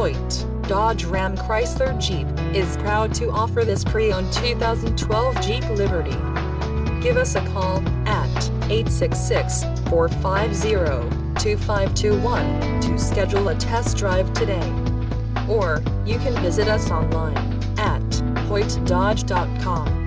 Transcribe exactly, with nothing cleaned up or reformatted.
Hoyte, Dodge Ram Chrysler Jeep, is proud to offer this pre-owned two thousand twelve Jeep Liberty. Give us a call at eight six six, four five zero, two five two one to schedule a test drive today. Or, you can visit us online at hoyte dodge dot com.